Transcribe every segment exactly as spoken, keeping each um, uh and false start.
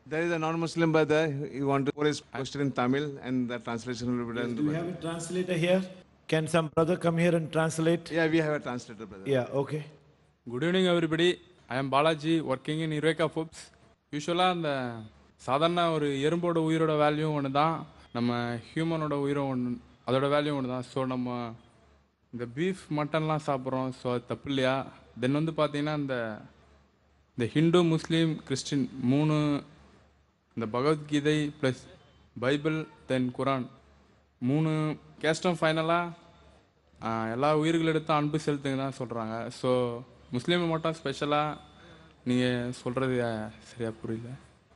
There is a non-Muslim brother. He want to put his question in Tamil, and the translation will be done. Yes, do we have a translator here? Can some brother come here and translate? Yeah, we have a translator, brother. Yeah, okay. Good evening, everybody. I am Balaji, working in Eureka Foods. Usually, அந்த சாதாரண ஒரு எறும்போட உயிரோட value ஒன்று தான், நம்ம ஹியூமனோட உயிரும் ஒன்று, அதோட வேல்யூ ஒன்று தான். ஸோ நம்ம இந்த பீஃப் மட்டன்லாம் சாப்பிட்றோம், ஸோ அது தப்பு இல்லையா? தென் வந்து பார்த்தீங்கன்னா இந்த இந்த ஹிந்து முஸ்லீம் கிறிஸ்டின் மூணு, இந்த பகவத்கீதை ப்ளஸ் பைபிள் தென் குரான் மூணு கேஸ்டும் ஃபைனலாக எல்லா உயிர்களிடத்தும் அன்பு செலுத்துங்க தான் சொல்கிறாங்க. ஸோ முஸ்லீமை மட்டும் ஸ்பெஷலாக நீங்கள் சொல்கிறது சரியாக புரியல.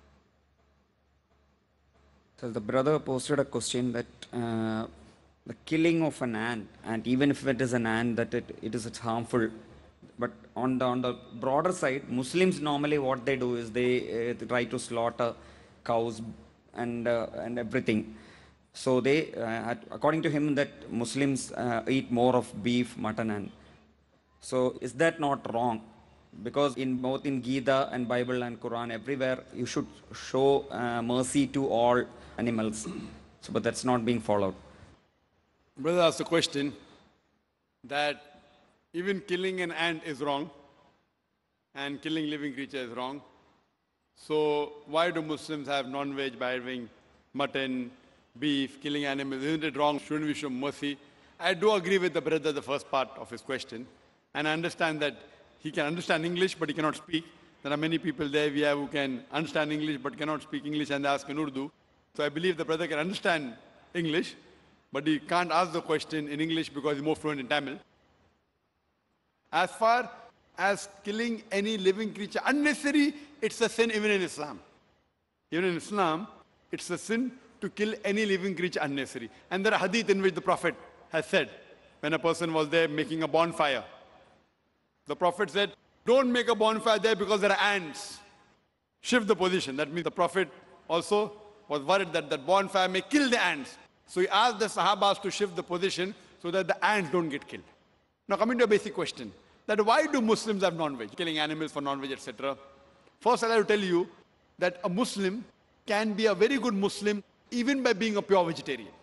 So the brother posted a question that uh, the killing of an ant, and even if it is an ant, that it, it is it's harmful. But on the on the broader side, Muslims normally what they do is they uh, try to slaughter cows and uh, and everything. So they, uh, according to him, that Muslims uh, eat more of beef, mutton, and so is that not wrong? Because in both in Gita and Bible and Quran, everywhere you should show uh, mercy to all animals. So, but that's not being followed. Brother asked a question that even killing an ant is wrong and killing living creature is wrong. So why do Muslims have non-veg by having mutton, beef, killing animals? Isn't it wrong? Shouldn't we show mercy? I do agree with the brother, the first part of his question. And I understand that he can understand English, but he cannot speak. There are many people there we have who can understand English, but cannot speak English, and they ask in Urdu. So I believe the brother can understand English, but he can't ask the question in English because he's more fluent in Tamil. As far as killing any living creature unnecessary, it's a sin even in Islam. Even in Islam, it's a sin to kill any living creature unnecessary. And there are hadith in which the Prophet has said, when a person was there making a bonfire, the Prophet said, don't make a bonfire there because there are ants. Shift the position. That means the Prophet also was worried that that bonfire may kill the ants. So he asked the Sahabas to shift the position so that the ants don't get killed. Now coming to a basic question, that why do Muslims have non-veg, killing animals for non-veg, et cetera. First, I'll tell you that a Muslim can be a very good Muslim even by being a pure vegetarian.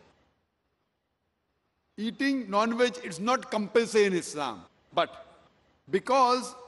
Eating non-veg is not compulsory in Islam, but because